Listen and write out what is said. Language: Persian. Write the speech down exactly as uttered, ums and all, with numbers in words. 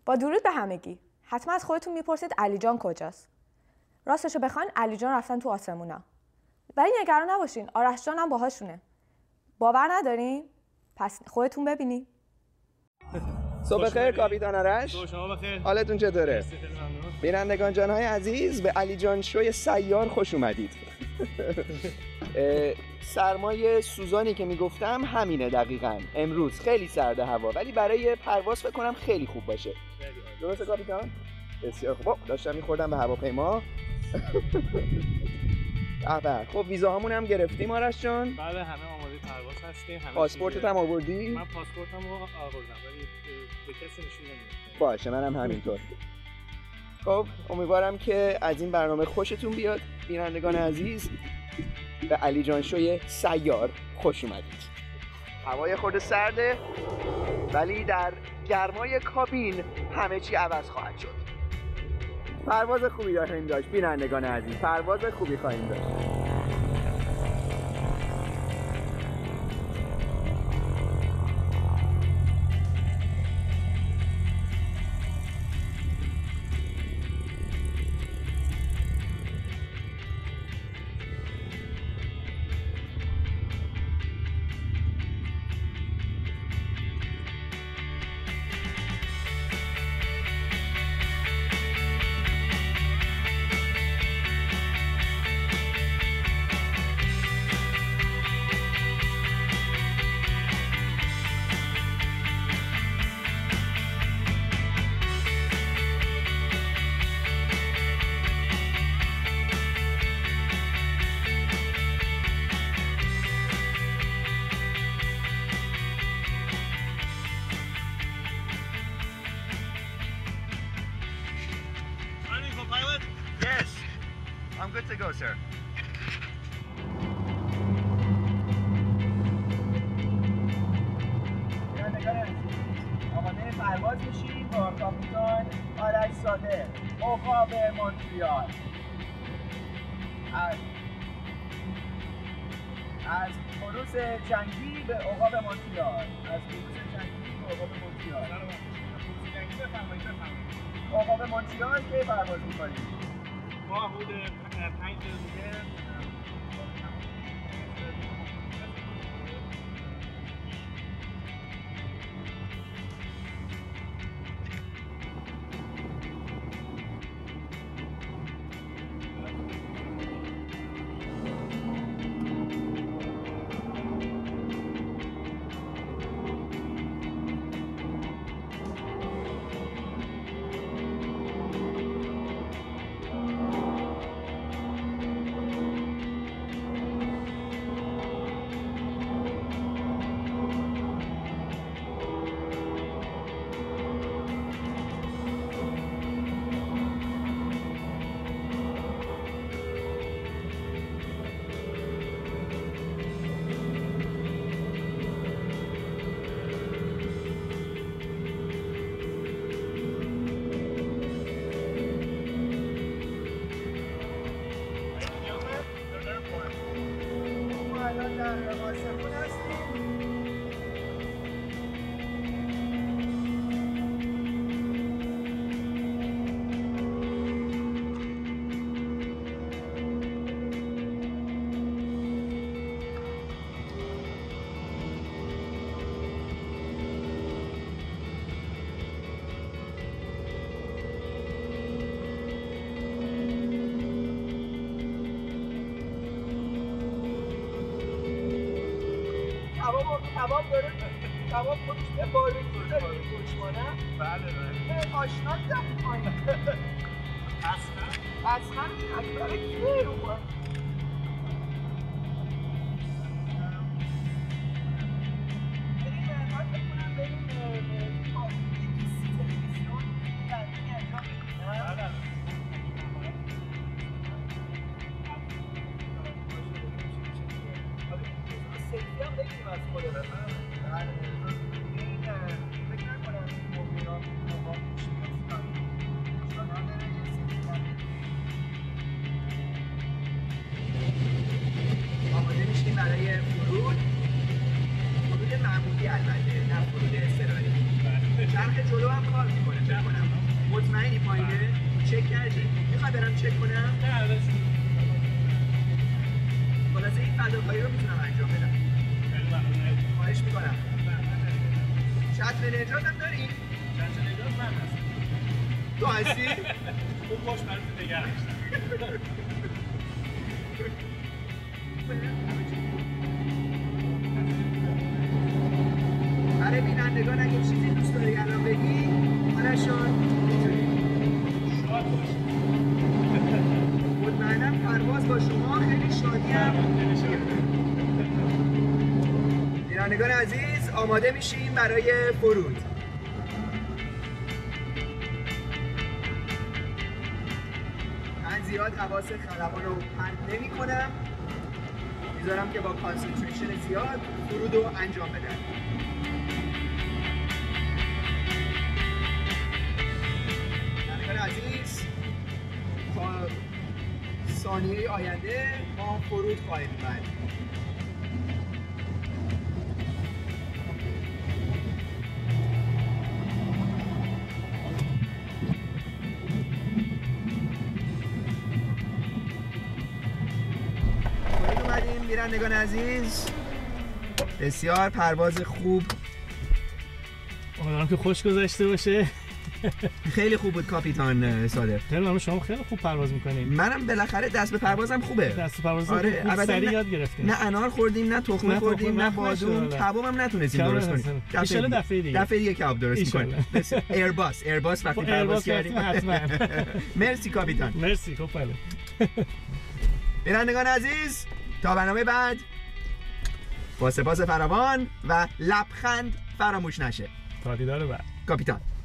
با درود به همگی. حتما از خودتون میپرسید علی جان کجاست؟ راستشو بخواین علی جان رفتن تو آسمونا. ولی نگران نباشین، آرش جان هم باهاشونه. باور ندارین؟ پس خودتون ببینین. صبح بخیر کاپیتان آرش. صبح شما بخیر. حالتون چطوره؟ بینندگان جانهای عزیز، به علی جان شوی سیار خوش اومدید. سرمای سوزانی که میگفتم همینه دقیقاً. امروز خیلی سرده هوا، ولی برای پرواز فکر کنم خیلی خوب باشه. درسته کاپیتان؟ بسیار خوب. داشتم میخوردم به هواپیما. آها، خب ویزاهامون هم گرفتیم آرش جان. بله، همه آماده پرواز هستیم. پاسپورتت هم آوردی؟ من پاسپورتمو آوردم ولی به کسی نشون نمیدم. باشه، منم همینطور. خب امیدوارم که از این برنامه خوشتون بیاد بینندگان عزیز. به علی جان شوی سیار خوش اومدید. هوای خورده سرده، ولی در گرمای کابین همه چی عوض خواهد شد. پرواز خوبی داریم داشت بینندگان عزیز، پرواز خوبی خواهیم داشت. I'm good to go, sir. آماده پرواز میشیم با کاپیتان آرش صادق، عقاب مونتریال. از از خروس جنگی به عقاب مونتریال. از خروس جنگی به عقاب مونتریال. خروس جنگی بفرمایید بفرمایید. عقاب مونتریال که پرواز می‌کنیم. ما حدود پنج دقیقه کباب داره، کباب خودش به باربیکیو داره گوشمانه. بله بله. آشنا دیدم پایین. اصلا اصلا اکبر کیه رو؟ برای فرود فرود معمولی البته، نه فرود اضطراری. چرخ که جلو هم کار میکنه. چک کنم مطمئنی پایینه؟ چک کردی؟ میخوای برم چک کنم؟ نه ازش خلاصه این فداکاری رو میتونم انجام بدم. خواهش میکنم. چتر نجات هم داری؟ چتر نجات من هستم. تو هستی؟ اون باش برات نگه داشتم. برای بینندگان اگه چیزی دوست داری الان بگی آرشان میتونی شاد باش. مطمئنم پرواز با شما خیلی شادی هم بینندگان عزیز آماده میشیم برای فرود. من زیاد حواس خلبان رو پرت نمی کنم، میذارم که با کانسنتریشن زیاد فرود رو انجام بدن. بینندگان عزیز تا ثانیه آینده ما فرود خواهیم کرد. فرود اومدیم بینندگان عزیز. بسیار پرواز خوب. امیدوارم که خوش گذشته باشه. خیلی خوب بود کاپیتان صادق. خیلی ممنون، شما خیلی خوب پرواز میکنید. منم بالاخره دست به پروازم خوبه. دست به پرواز آره، خوب سریع نه... یاد گرفتیم. نه انار خوردیم، نه تخمه نه خوردیم، تخمه، نه نه بادوم، خوردیم. کبابم نتونستیم درست کنیم. ان شاء الله دفعه دیگه. دفعه دیگه کباب درست می‌کنیم. ایرباس، ایرباس وقتی پرواز کردیم حتما. مرسی کاپیتان. مرسی خب بله. بینندگان عزیز تا برنامه بعد با سپاس فراوان و لبخند فراموش نشه. تا دیدار بعد. کاپیتان.